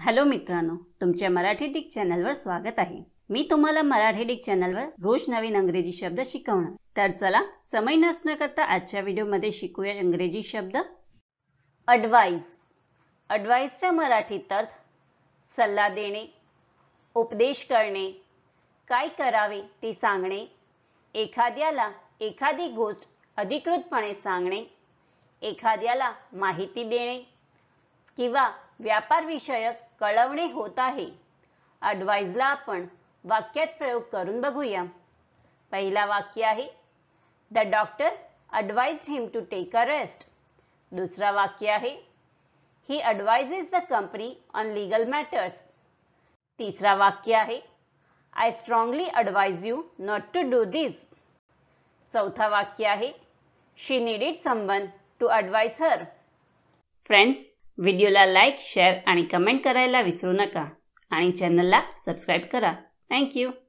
Hello मित्रांनो, तुमच्या Marathi Dick चॅनलवर स्वागत आहे। मी तुम्हाला मराठी डिक चॅनलवर रोज नवीन इंग्रजी शब्द शिकवणार। तर चला समय नष्ट न करता आजच्या व्हिडिओमध्ये शिकूया इंग्रजी शब्द। ॲडवाइस। ॲडवाइसचा मराठीत अर्थ सल्ला देणे, उपदेश करणे, काय करावे ते सांगणे, एखाद्याला एखादी गोष्ट अधिकृतपणे सांगणे, एखाद्याला माहिती देणे किंवा व्यापार विषयक कळवणे होत आहे। ॲडवाइसला आपण वाक्यात प्रयोग करून बघूया। पहिला वाक्य आहे the doctor advised him to take a rest। दुसरा वाक्य आहे he advises the company on legal matters। तिसरा वाक्य आहे I strongly advise you not to do this। चौथा वाक्य आहे she needed someone to advise her। Friends, व्हिडिओला लाईक, शेअर आणि कमेंट करायला विसरू नका आणि चॅनलला सबस्क्राइब करा। Thank you.